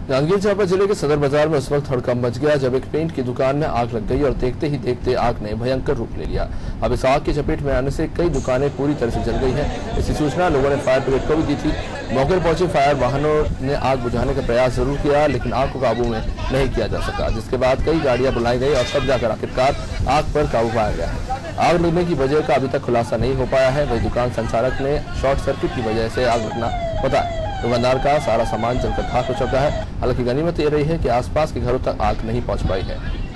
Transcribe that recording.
जांजगीर चांपा जिले के सदर बाजार में उस वक्त हड़कंप मच गया जब एक पेंट की दुकान में आग लग गई और देखते ही देखते आग ने भयंकर रूप ले लिया। अब इस आग की चपेट में आने से कई दुकानें पूरी तरह से जल गई हैं। इसकी सूचना लोगों ने फायर ब्रिगेड को भी दी थी। मौके पर पहुंचे फायर वाहनों ने आग बुझाने का प्रयास जरूर किया, लेकिन आग को काबू में नहीं किया जा सका, जिसके बाद कई गाड़ियां बुलाई गई और तब जाकर आखिरकार आग पर काबू पाया गया है। आग लगने की वजह का अभी तक खुलासा नहीं हो पाया है। वही दुकान संचालक ने शॉर्ट सर्किट की वजह से आग लगना बताया। दुकानदार का सारा सामान जलकर खाक हो चुका है। हालांकि गनीमत ये रही है कि आसपास के घरों तक आग नहीं पहुंच पाई है।